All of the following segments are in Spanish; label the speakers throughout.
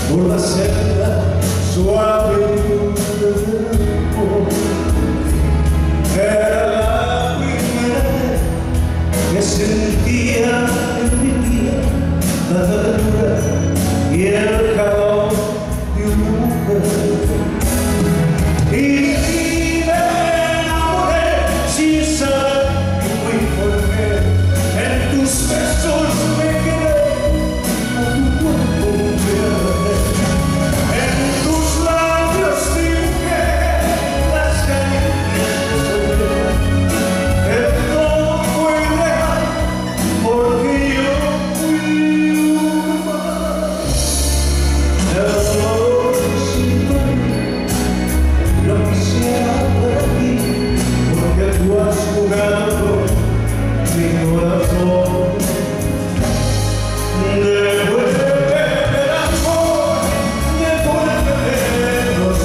Speaker 1: por la senda suave del tiempo. Era la primera vez que sentía en mi vida la ternura y el calor de una mujer. Y me enamoré sin saber muy por qué. En tus besos me quedé, a tu cuerpo me agarré. En tus labios dibujé las caricias de soledad. Pero todo fue real, porque yo fui un mal. El dolor sin dormir lo quisiera para ti, porque tú has jugado mi corazón. Devuélveme el amor, devuélveme los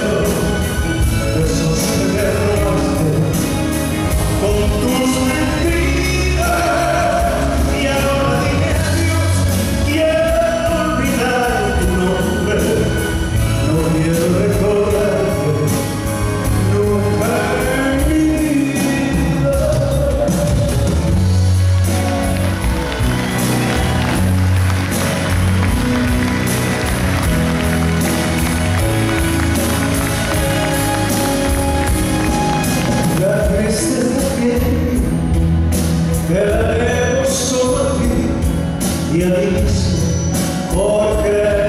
Speaker 1: besos que me robaste con tus mentiras. Y ahora dime adiós, quiero olvidar tu nombre, no quiero recordarte nunca en mi vida. La tristeza que te la debo solo a ti y a mí, porque